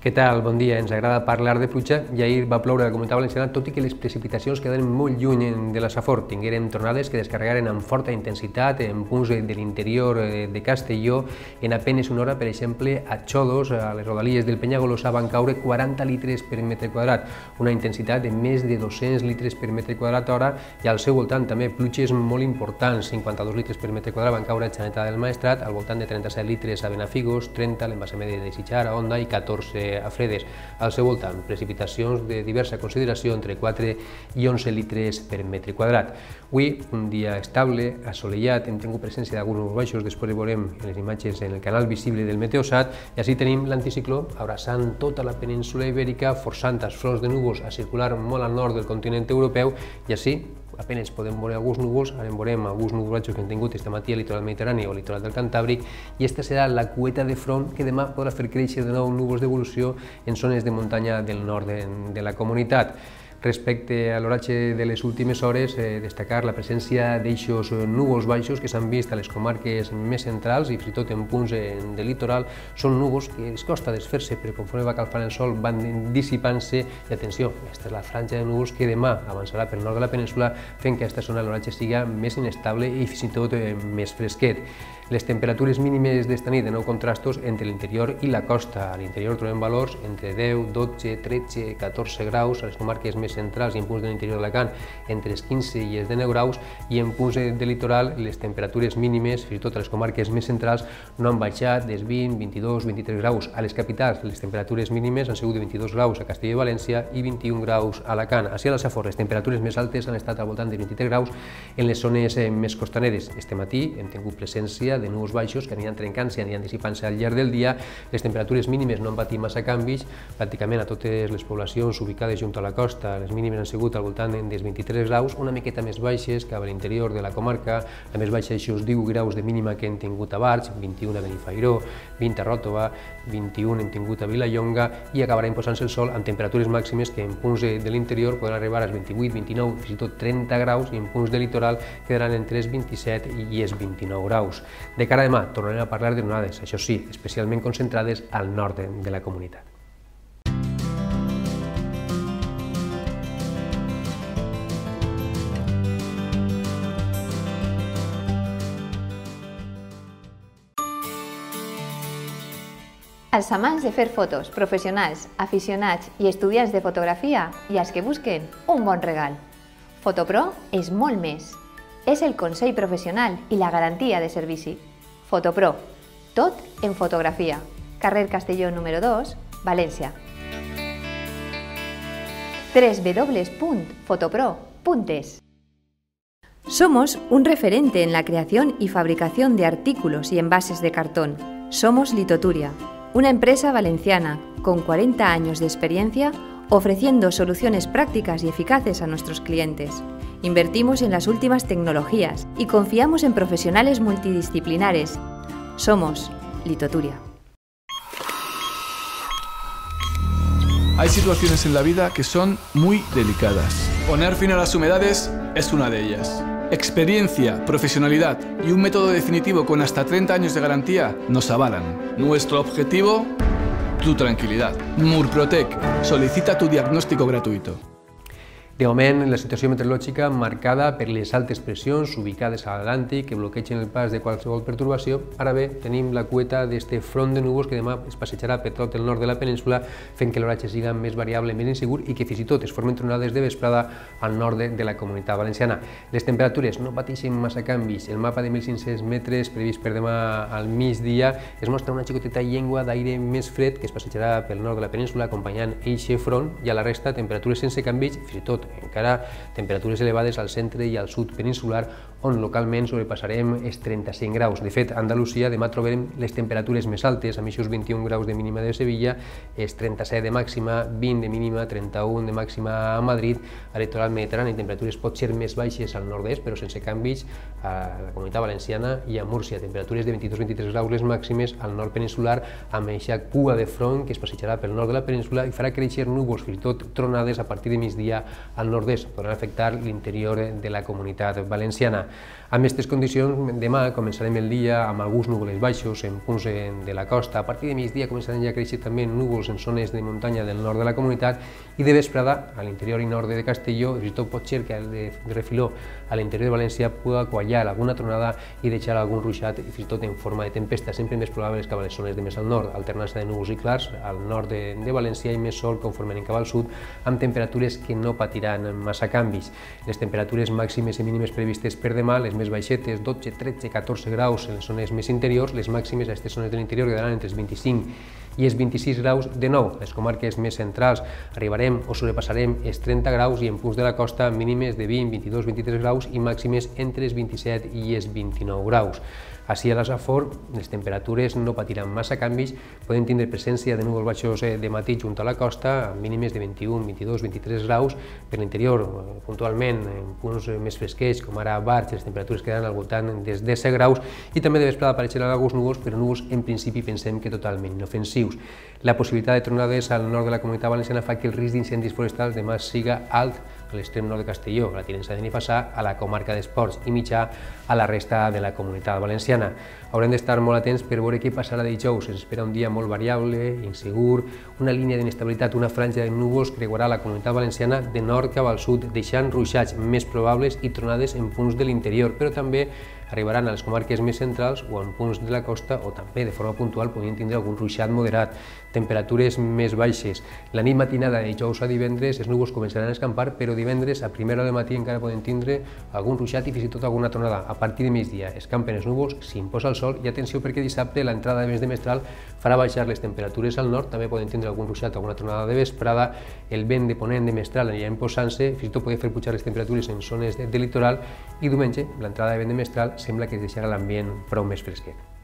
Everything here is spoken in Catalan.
Què tal? Bon dia. Ens agrada parlar de pluja i ahir va ploure a la Comunitat Valenciana, tot i que les precipitacions quedaven molt lluny de la Safor. Tingueren tronades que descarregaren amb forta intensitat en punts de l'interior de Castelló. En apenes una hora, per exemple, a Xodos, a les rodalies del Penyagolosa, van caure 40 litres per metre quadrat, una intensitat de més de 200 litres per metre quadrat hora, i al seu voltant també pluges molt importants, 52 litres per metre quadrat van caure a Xaneta del Maestrat, al voltant de 37 litres a Benafigos, 30 a l'embassament de Sitjar, a Onda, i 14 a Fredes. Al seu voltant, precipitacions de diversa consideració, entre 4 i 11 litres per metre quadrat. Avui, un dia estable, assolellat, hem tingut presència d'alguns núvols baixos, després ho veurem en les imatges en el canal visible del Meteosat, i així tenim l'anticicló abraçant tota la península ibèrica, forçant els fronts de núvols a circular molt al nord del continent europeu, i així apenas podem veure alguns núvols, ara en veurem alguns núvols baixos que hem tingut aquest matí al litoral mediterrani o al litoral del Cantàbric, i aquesta serà la cueta de front que demà podrà fer créixer de nou núvols d'evolució en zones de muntanya del nord de la comunitat. Respecte a l'oratge de les últimes hores, destacar la presència d'eixos núvols baixos que s'han vist a les comarques més centrals i fins i tot en punts de litoral. Són núvols que els costa desfer-se, però conforme va calfant el sol van dissipant-se, i atenció, aquesta és la franja de núvols que demà avançarà pel nord de la península, fent que aquesta zona l'oratge siga més inestable i fins i tot més fresquet. Les temperatures mínimes d'esta nit de nou contrastos entre l'interior i la costa. A l'interior trobem valors entre 10, 12, 13, 14 graus, a les comarques més centrals i en punts de l'interior d'Alacant entre els 15 i els 19 graus, i en punts de litoral les temperatures mínimes, fins i tot a les comarques més centrals, no han baixat dels 20, 22, 23 graus. A les capitals les temperatures mínimes han sigut de 22 graus a Castelló i València i 21 graus a Alacant. Així a la Safor les temperatures més altes han estat al voltant de 23 graus en les zones més costaneres. Este matí hem tingut presència de núvols baixos que aniran trencant-se i aniran dissipant-se al llarg del dia. Les temperatures mínimes no han patit massa canvis, pràcticament a totes les poblacions ubicades junt a la costa. Les mínimes han sigut al voltant dels 23 graus, una miqueta més baixes cap a l'interior de la comarca. La més baixa d'això 10 graus de mínima que hem tingut a Barx, 21 a Benifairó, 20 a Ròtova, 21 hem tingut a Vilallonga, i acabarà imposant-se el sol amb temperatures màximes que en punts de l'interior podran arribar als 28, 29, fins i tot 30 graus, i en punts de litoral quedaran entre els 27 i els 29 graus. De cara a demà tornarem a parlar de tronades, això sí, especialment concentrades al nord de la comunitat. Els amants de fer fotos, professionals, aficionats i estudiants de fotografia, i els que busquen un bon regal. Fotopro és molt més. És el consell professional i la garantia de servici. Fotopro, tot en fotografía. Carrer Castelló número 2, València. www.fotopro.es. Somos un referente en la creación y fabricación de artículos y envases de cartón. Somos Litoturia, una empresa valenciana con 40 años de experiencia ofreciendo soluciones prácticas y eficaces a nuestros clientes. Invertimos en las últimas tecnologías y confiamos en profesionales multidisciplinares. Somos Litoturia. Hay situaciones en la vida que son muy delicadas. Poner fin a las humedades es una de ellas. Experiencia, profesionalidad y un método definitivo con hasta 30 años de garantía nos avalan. Nuestro objetivo, tu tranquilidad. Murprotec, solicita tu diagnóstico gratuito. De moment, la situació meteorològica marcada per les altes pressions ubicades a l'Atlàntic que bloquegen el pas de qualsevol pertorbació. Ara bé, tenim la cueta d'aquest front de núvols que demà es passejarà per tot el nord de la península, fent que l'oratge siga més variable, més insegur, i que fins i tot es formen tronades de vesprada al nord de la comunitat valenciana. Les temperatures no pateixen massa canvis. El mapa de 1.500 metres previst per demà al migdia es mostra una xicoteta llengua d'aire més fred que es passejarà pel nord de la península acompanyant eixe front, i a la resta temperatures sense canvis, fins i tot encara temperatures elevades al centre i al sud peninsular, on localment sobrepassarem els 35 graus. De fet, a Andalusia demà trobarem les temperatures més altes, amb aquests 21 graus de mínima de Sevilla, els 37 de màxima, 20 de mínima, 31 de màxima a Madrid. A litoral mediterrani temperatures potser més baixes al nord-est, però sense canvis a la comunitat valenciana i a Múrcia. Temperatures de 22-23 graus les màximes al nord peninsular, amb aquesta cua de front que es passejarà pel nord de la península i farà créixer núvols, fins i tot tronades a partir de migdia al nord-est. Podran afectar l'interior de la comunitat valenciana. Amb aquestes condicions, demà començarem el dia amb alguns núvols baixos en punts de la costa. A partir de migdia començaran ja a créixer també núvols en zones de muntanya del nord de la comunitat i de vesprada, a l'interior i nord de Castelló, fins i tot pot ser que de refiló a l'interior de València pugui quallar alguna tronada i deixar algun ruixat, fins i tot en forma de tempesta, sempre més probable cap a les zones de més al nord, alternança de núvols i clars, al nord de València i més sol conforme anem cap al sud, amb temperatures que no patiran massa canvis. Les temperatures màximes i mínimes previstes per demà, les més baixetes, 12, 13, 14 graus en les zones més interiors, les màximes a aquestes zones de l'interior quedaran entre els 25 i els 26 graus. De nou, les comarques més centrals arribarem o sobrepassarem els 30 graus i en punts de la costa mínimes de 20, 22, 23 graus i màximes entre els 27 i els 29 graus. Així a la Safor, les temperatures no patiran massa canvis, podem tindre presència de núvols baixos de matí junt a la costa, amb mínimes de 21, 22, 23 graus. Per l'interior, puntualment, en punts més fresquets, com ara a Barx, les temperatures quedaran al voltant dels 10 graus i també de vesprada apareixeran alguns núvols, però núvols en principi pensem que totalment inofensius. La possibilitat de tronades al nord de la Comunitat Valenciana fa que el risc d'incendis forestals demà siga alt a l'extrem nord de Castelló, a la Tinença de Benifassà, a la comarca d'Esports i mitjà a la resta de la Comunitat Valenciana. Haurem d'estar molt atents per veure què passarà dijous. Ens espera un dia molt variable, insegur, una línia d'inestabilitat, una franja de núvols creuarà la Comunitat Valenciana de nord cap al sud, deixant ruixats més probables i tronades en punts de l'interior, però també arribaran a les comarques més centrals o en punts de la costa o també de forma puntual podrien tindre algun ruixat moderat, temperatures més baixes. La nit matinada de dijous a divendres els núvols començaran a escampar, però divendres a primera hora del matí encara poden tindre algun ruixat i fins i tot alguna tronada. A partir de migdia escampen els núvols, s'imposa el sol i atenció perquè dissabte l'entrada de vents de mestral farà baixar les temperatures al nord, també poden tindre algun ruixat, alguna tronada de vesprada, el vent de ponent de mestral anirà imposant-se, fins i tot poder fer pujar les temperatures en zones del litoral i diumenge l'entrada de vent de mestral sembla que deixarà l'ambient prou més fresquet.